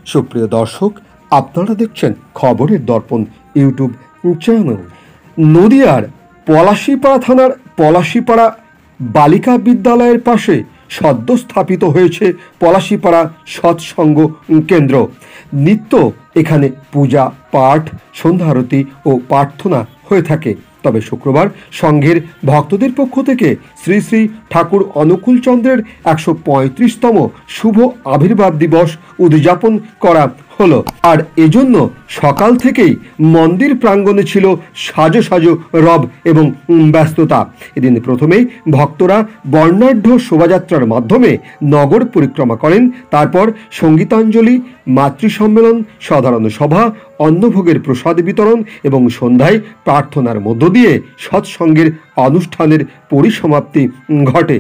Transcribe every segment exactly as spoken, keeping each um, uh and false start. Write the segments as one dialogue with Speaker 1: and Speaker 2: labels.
Speaker 1: সুপ্রিয় দর্শক, আপনারা দেখছেন খবরের দর্পণ ইউটিউব চ্যানেল। নদিয়ার পলাশীপাড়া থানার পলাশীপাড়া বালিকা বিদ্যালয়ের পাশে সদ্য স্থাপিত হয়েছে পলাশীপাড়া সৎসঙ্গ কেন্দ্র। নিত্য এখানে পূজা পাঠ, সন্ধ্যা আরতি ও প্রার্থনা হয়ে থাকে। তবে শুক্রবার সংঘের ভক্তদের পক্ষ থেকে শ্রী শ্রী ঠাকুর অনুকূল চন্দ্রের একশো পঁয়ত্রিশতম শুভ আবির্ভাব দিবস উদযাপন করা হলো। আর এজন্য সকাল থেকেই মন্দির প্রাঙ্গণে ছিল সাজো সাজো রব এবং ব্যস্ততা। এদিন প্রথমেই ভক্তরা বর্ণাঢ্য শোভাযাত্রার মাধ্যমে নগর পরিক্রমা করেন। তারপর সঙ্গীতাঞ্জলি, মাতৃ সম্মেলন, সাধারণ সভা, অন্নভোগের প্রসাদ বিতরণ এবং সন্ধ্যায় প্রার্থনার মধ্য দিয়ে সৎসঙ্গের অনুষ্ঠানের পরিসমাপ্তি ঘটে।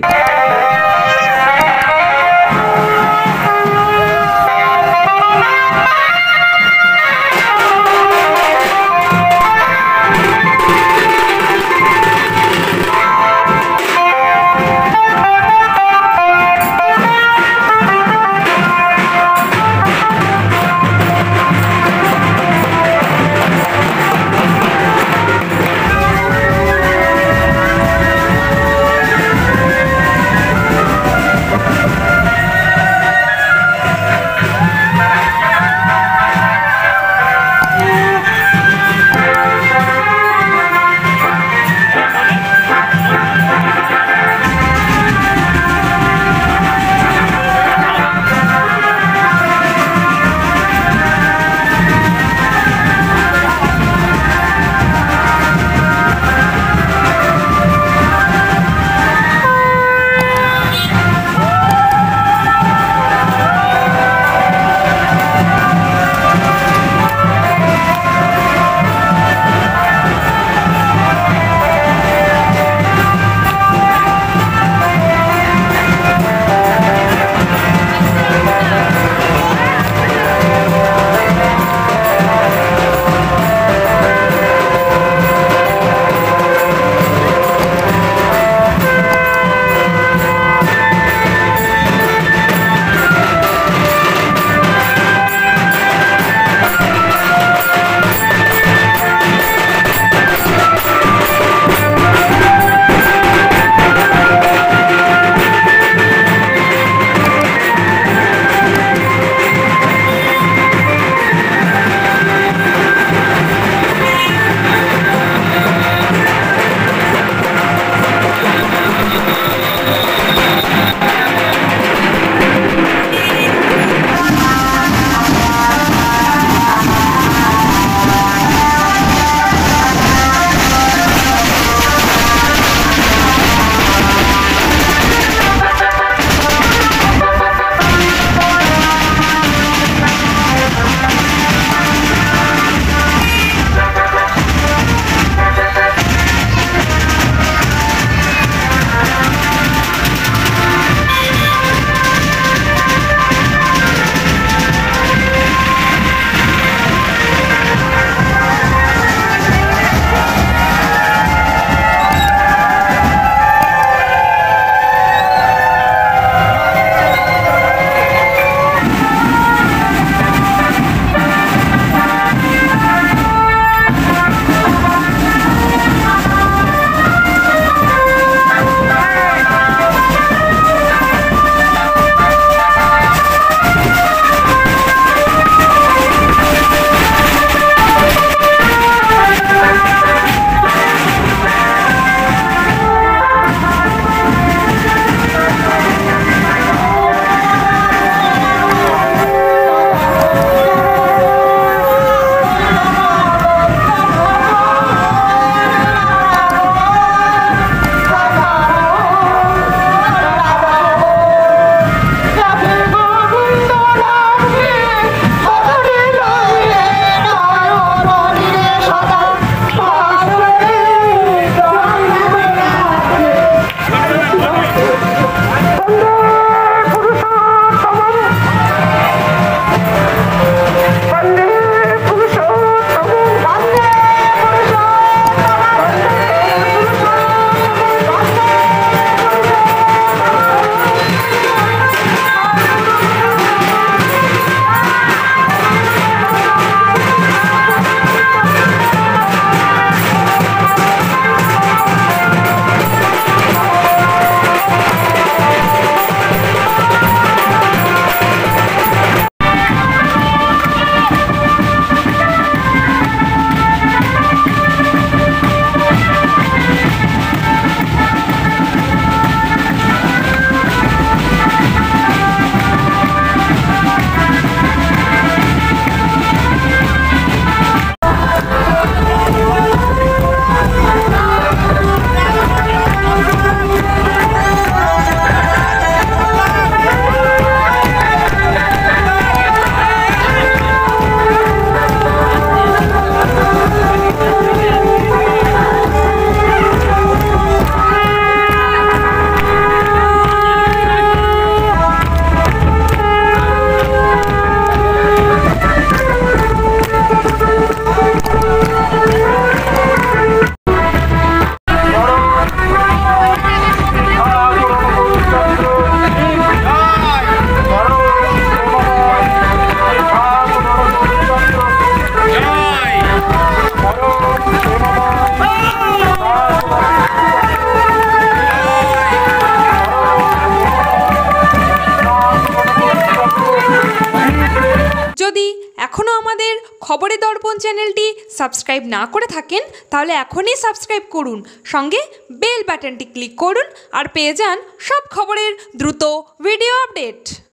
Speaker 2: যদি এখনও আমাদের খবরের দর্পণ চ্যানেলটি সাবস্ক্রাইব না করে থাকেন তাহলে এখনই সাবস্ক্রাইব করুন, সঙ্গে বেল বাটনটি ক্লিক করুন আর পেয়ে যান সব খবরের দ্রুত ভিডিও আপডেট।